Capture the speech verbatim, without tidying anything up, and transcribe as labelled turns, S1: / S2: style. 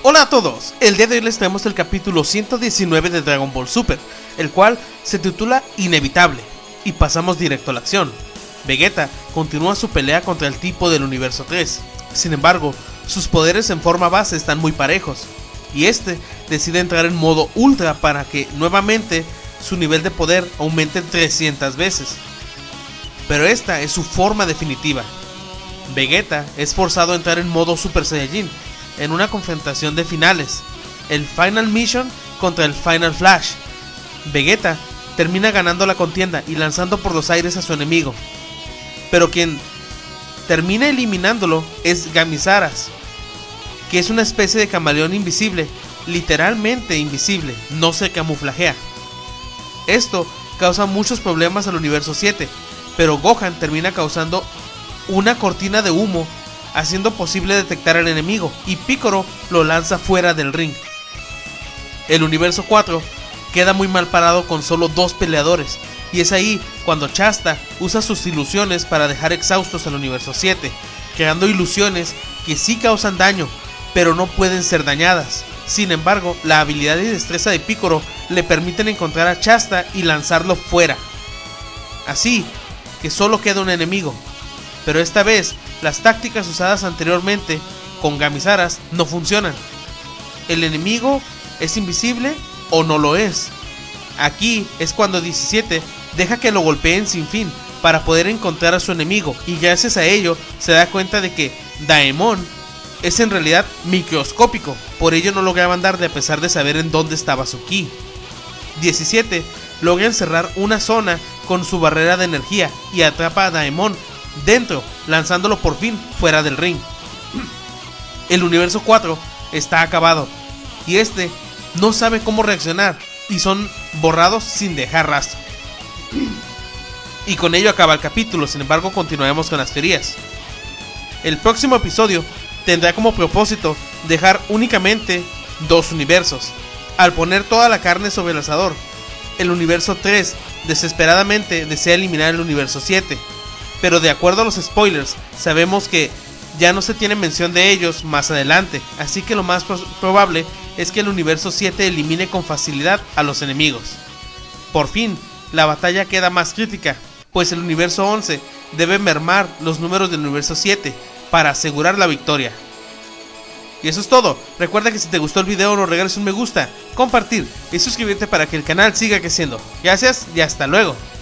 S1: Hola a todos, el día de hoy les traemos el capítulo ciento diecinueve de Dragon Ball Super, el cual se titula Inevitable, y pasamos directo a la acción. Vegeta continúa su pelea contra el tipo del universo tres, sin embargo, sus poderes en forma base están muy parejos, y este decide entrar en modo ultra para que nuevamente su nivel de poder aumente trescientas veces. Pero esta es su forma definitiva. Vegeta es forzado a entrar en modo Super Saiyajin en una confrontación de finales, el Final Mission contra el Final Flash. Vegeta termina ganando la contienda y lanzando por los aires a su enemigo, pero quien termina eliminándolo es Gamizaras, que es una especie de camaleón invisible, literalmente invisible, no se camuflajea. Esto causa muchos problemas al universo siete, pero Gohan termina causando una cortina de humo, haciendo posible detectar al enemigo, y Piccolo lo lanza fuera del ring. El universo cuatro queda muy mal parado con solo dos peleadores, y es ahí cuando Chasta usa sus ilusiones para dejar exhaustos al universo siete, creando ilusiones que sí causan daño, pero no pueden ser dañadas. Sin embargo, la habilidad y destreza de Piccolo le permiten encontrar a Chasta y lanzarlo fuera. Así que solo queda un enemigo, pero esta vez las tácticas usadas anteriormente con Gamizaras no funcionan. El enemigo es invisible o no lo es. Aquí es cuando diecisiete deja que lo golpeen sin fin para poder encontrar a su enemigo, y gracias a ello se da cuenta de que Daemon es en realidad microscópico, por ello no lograban darle a pesar de saber en dónde estaba su ki. diecisiete logra encerrar una zona con su barrera de energía y atrapa a Daemon dentro, lanzándolo por fin fuera del ring. El universo cuatro está acabado, y este no sabe cómo reaccionar, y son borrados sin dejar rastro. Y con ello acaba el capítulo. Sin embargo, continuaremos con las teorías. El próximo episodio tendrá como propósito dejar únicamente dos universos, al poner toda la carne sobre el asador. El universo tres desesperadamente desea eliminar el universo siete, pero de acuerdo a los spoilers, sabemos que ya no se tiene mención de ellos más adelante, así que lo más probable es que el universo siete elimine con facilidad a los enemigos. Por fin, la batalla queda más crítica, pues el universo once debe mermar los números del universo siete para asegurar la victoria. Y eso es todo. Recuerda que si te gustó el video, nos regales un me gusta, compartir y suscribirte para que el canal siga creciendo. Gracias y hasta luego.